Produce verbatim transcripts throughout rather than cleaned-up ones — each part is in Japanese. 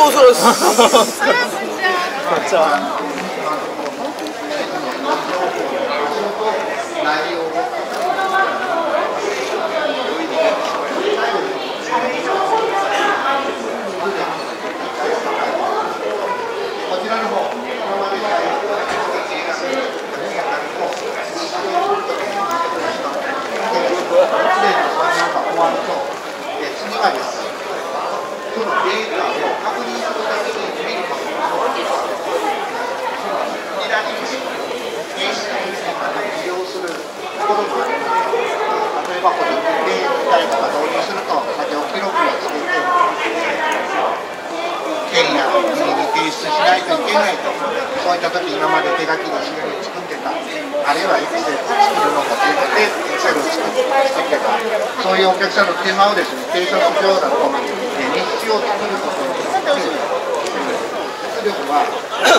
おそうです。 そういった時今まで手書きで資料を作ってた、あるいは エクセル 作るのかということで エクセル を作ってた、そういうお客さんの手間をですね、定食上だと日誌を作ることによって出力は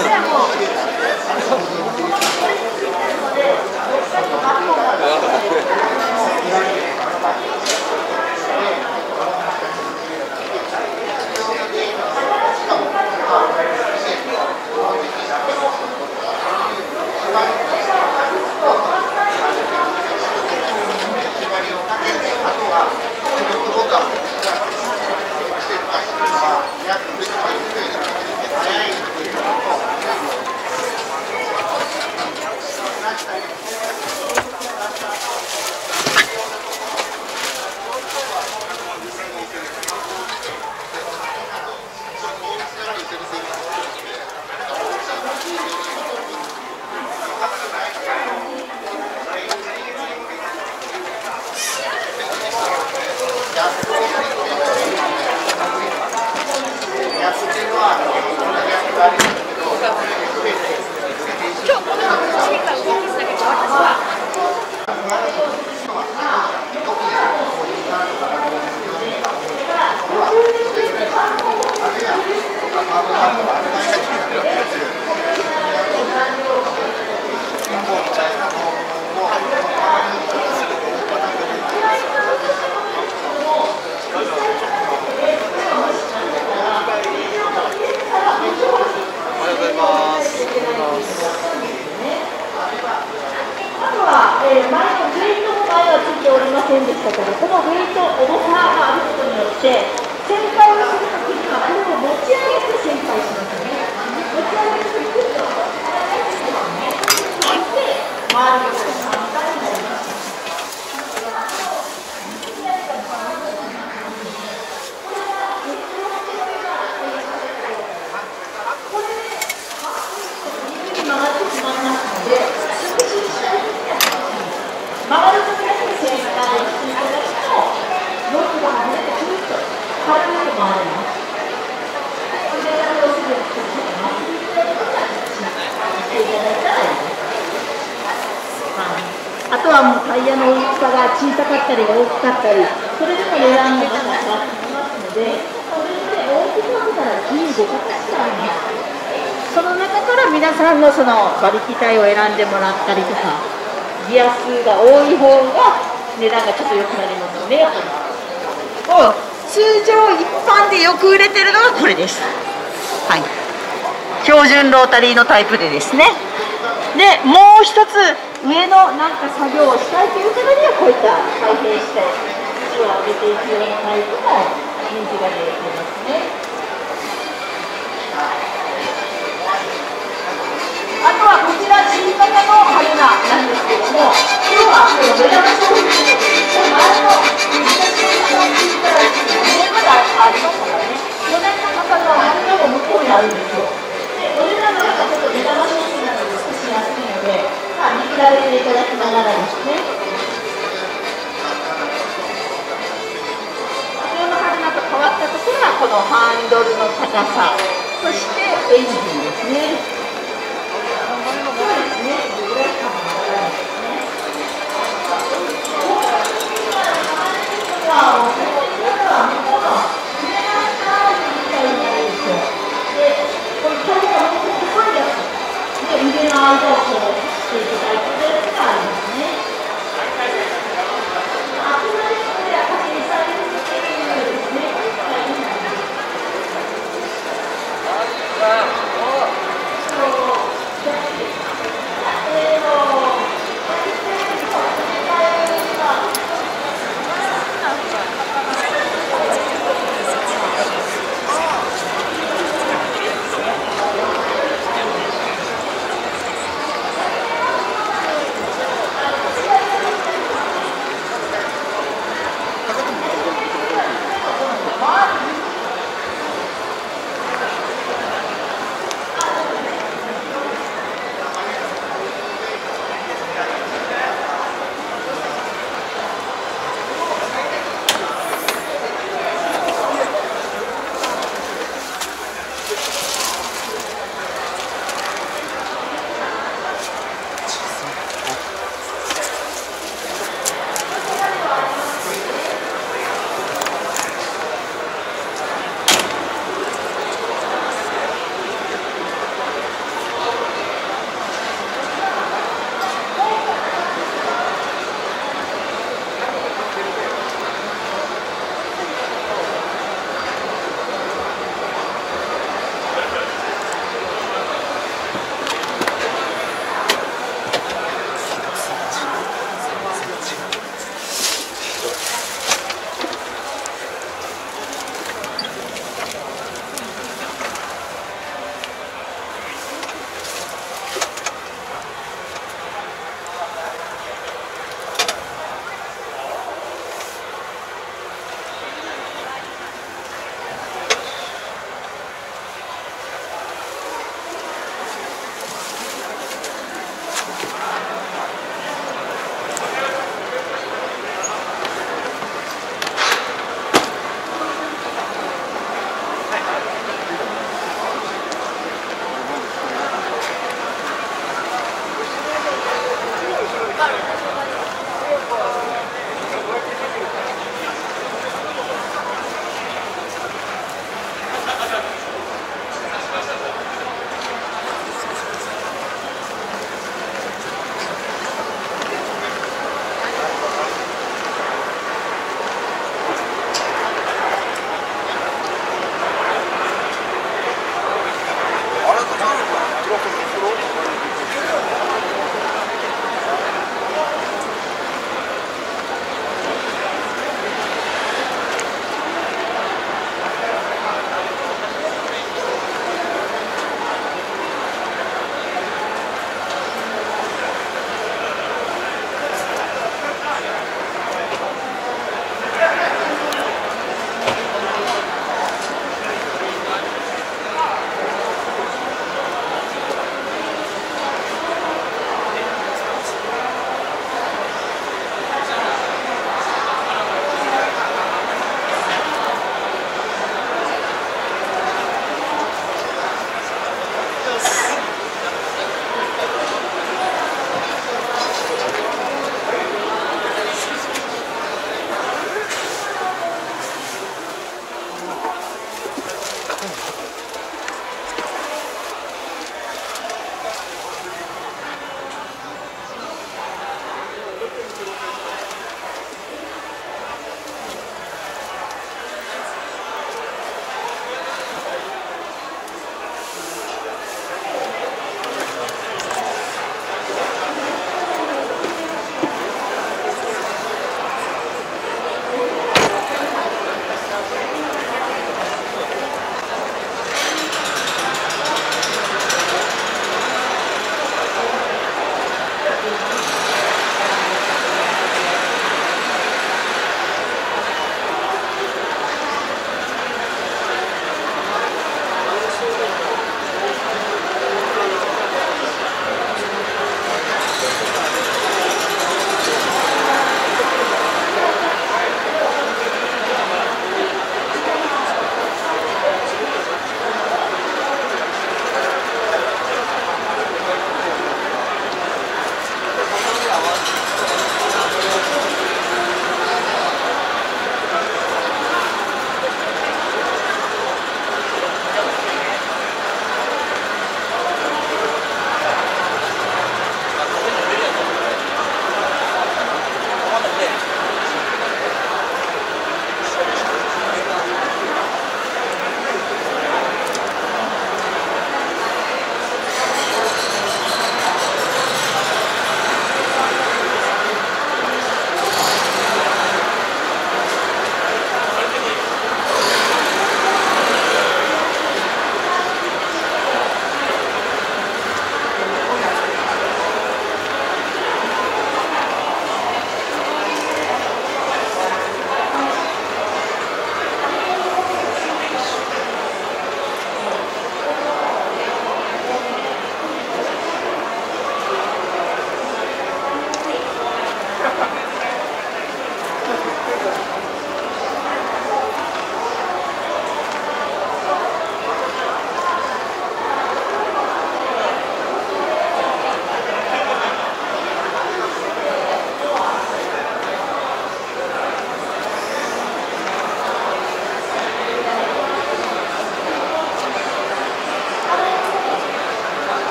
でしたけど、このウェイト、重さがあることによって、旋回をするときには、これを持ち上げて旋回しますよね。持ち上げてくると、そして、周りをさんかいになります。これで、右に曲がってしまいますので、少し下に曲がるときだけ旋回していただくと、ロープが外れてくると、軽く回ります。腕をすぐにちょっとまっすぐいただいたら、していただいたらいいです。はい、あとはもうタイヤの大きさが小さかったり大きかったり、それでも値段がまだ変わってきますので、それで大きさからじゅうごかたちがあります。その中から皆さんのその馬力帯を選んでもらったりとか、ギア数が多い方が値段がちょっと良くなりますよね、やっぱり。通常一般でよく売れてるのがこれです。はい。標準ロータリーのタイプでですね。で、もう一つ上のなんか作業をしたいという方にはこういった開閉して位置を上げていくようなタイプも人気が出ていますね。あとはこちら新型のハルナなんですけども、今日はこの目玉商品で前の新型の新型のごねんまでありましたからね、よねんの方のハルナも向こうにあるんですよ。で、お値段の方がちょっと目玉商品なので少し安いので、まあ、見比べていただきながらですね。普通のハルナと変わったところはこのハンドルの高さ、そしてエンジンですね。Wow.